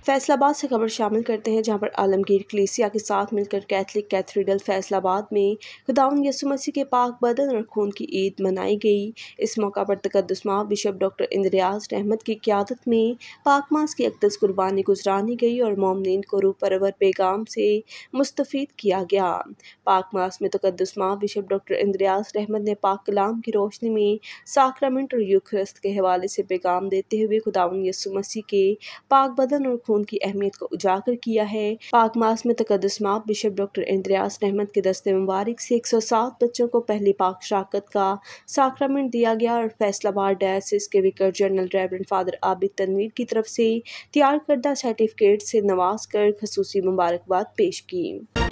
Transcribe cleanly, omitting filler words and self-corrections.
फैसलाबाद से खबर शामिल करते हैं, जहां पर आलमगीर कलीसिया के साथ मिलकर कैथलिक कैथेड्रल फैसलाबाद में खुदावंद यीशु मसीह के पाक बदन और खून की ईद मनाई गई। इस मौका पर तकद्दुसमाब बिशप डॉक्टर इंद्रियास रहमत की क़यादत में पाक मास की अक़दस कुर्बानी गुजरानी गई और मोमिनीन को रूह परवर पैगाम से मुस्तफ़ीद किया गया। पाक मास में तकद्दुसमाब बिशप डॉक्टर इंद्रियास रहमत ने पाक कलाम की रोशनी में साक्रामेंट और यूखरिस्त के हवाले से पैगाम देते हुए खुदावंद यीशु मसीह के पाक बदन और खून की अहमियत को उजागर किया है। पाक मास में तकद्दुसमाब बिशप डॉक्टर इंद्रियास रहमत के दस्ते मुबारक से 107 बच्चों को पहली पाक शराकत का साक्रामेंट दिया गया और फैसलाबाद डायसिस के vicar general reverend father Abid Tanveer की तरफ से तैयार करदा सर्टिफिकेट से नवाज कर खसूसी मुबारकबाद पेश की।